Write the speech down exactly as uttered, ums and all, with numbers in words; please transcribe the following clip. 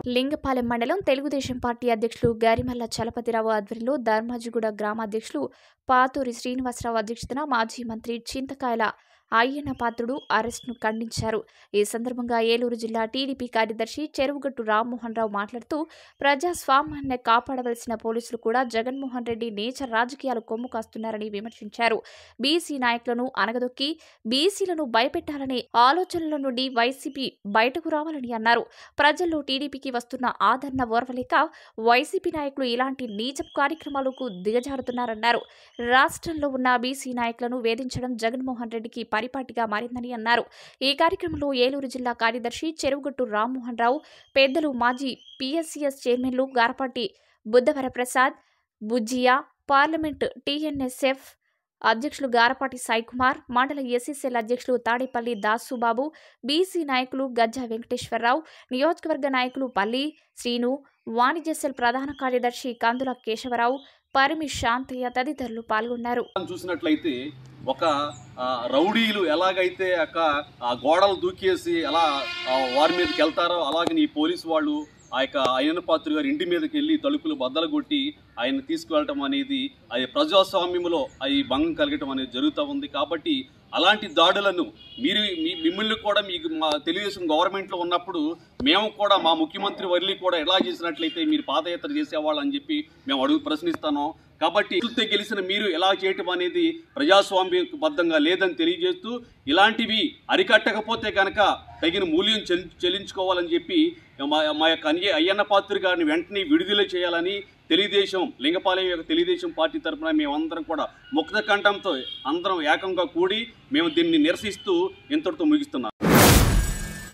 లింగపాలెం మండలం తెలుగుదేశం పార్టీ అధ్యక్షులు గారిమల్ల చలపతిరావు ఆధ్వర్యంలో ధర్మాజిగూడ గ్రామ అధ్యక్షులు పాతూరి శ్రీనివాసరావు అధ్యక్షతన మాజీ మంత్రి చింతకాయల అయ్యన్న పాత్రుడు అరెస్టును ఖండించారు. ఈ సందర్భంగా ఏలూరు జిల్లా టీడీపీ కార్యదర్శి చెరువుగట్టు రామ్మోహన్ రావు మాట్లాడుతూ ప్రజాస్వామ్యాన్ని కాపాడవలసిన పోలీసులు కూడా జగన్మోహన్ రెడ్డి నీచ రాజకీయాలు కొమ్ము కాస్తున్నారని విమర్శించారు. బీసీ నాయకులను అనగదొక్కి బీసీలను భయపెట్టాలనే ఆలోచనల నుండి వైసీపీ బయటకు రావాలని అన్నారు. ప్రజల్లో టీడీపీకి వస్తున్న ఆదరణ ఓర్వలేక వైసీపీ నాయకులు ఇలాంటి నీచ కార్యక్రమాలకు దిగజారుతున్నారన్నారు. రాష్ట్రంలో ఉన్న బీసీ నాయకులను వేధించడం జగన్మోహన్ రెడ్డికి పరిపాటిగా మారిందని అన్నారు. ఈ కార్యక్రమంలో ఏలూరు జిల్లా కార్యదర్శి చెరువుగట్టు రామ్మోహన్ రావు, పెద్దలు మాజీ పీఎస్సీఎస్ చైర్మన్లు గారపాటి బుద్ధవరప్రసాద్, బుజ్జియా, పార్లమెంట్ టీఎన్ఎస్ఎఫ్ అధ్యక్షులు గారపాటి సాయికుమార్, మండల ఎస్సీసీఎల్ అధ్యక్షులు తాడేపల్లి దాసుబాబు, బీసీ నాయకులు గజ్జా వెంకటేశ్వరరావు, నియోజకవర్గ నాయకులు పల్లి శ్రీను, వాణిజ్య సెల్ ప్రధాన కార్యదర్శి కందుల కేశవరావు, పరిమి శాంతయ్య తదితరులు పాల్గొన్నారు. చూసినట్లయితే ఒక రౌడీలు ఎలాగైతే ఆ గోడలు దూకేసి ఎలా వారి మీదకి వెళ్తారో అలాగే ఈ పోలీసు వాళ్ళు ఆ యొక్క అయ్యన్న పాత్రుడు గారి ఇంటి మీదకి వెళ్ళి తలుపులు బద్దలు కొట్టి ఆయన తీసుకువెళ్ళటం అనేది అది ప్రజాస్వామ్యంలో అది భంగం కలగటం అనేది జరుగుతూ ఉంది. కాబట్టి అలాంటి దాడులను మీరు మిమ్మల్ని కూడా మీకు మా తెలుగుదేశం గవర్నమెంట్లో ఉన్నప్పుడు మేము కూడా మా ముఖ్యమంత్రి వర్లీ కూడా ఎలా చేసినట్లయితే మీరు పాదయాత్ర చేసేవాళ్ళు అని చెప్పి మేము అడుగు ప్రశ్నిస్తాను. కాబట్టి ఇటుతో గెలిచిన మీరు ఎలా చేయటం అనేది ప్రజాస్వామ్యబద్ధంగా లేదని తెలియజేస్తూ ఇలాంటివి అరికట్టకపోతే కనుక తగిన మూల్యం చెల్లించుకోవాలని చెప్పి మా మా యొక్క అయ్యన్న పాత్రుడు గారిని వెంటనే విడుదల చేయాలని తెలుగుదేశం లింగపాలెం యొక్క తెలుగుదేశం పార్టీ తరఫున మేమందరం కూడా ముక్త కంఠంతో అందరం ఏకంగా కూడి మేము దీన్ని నిరసిస్తూ ఇంతటితో ముగిస్తున్నాం.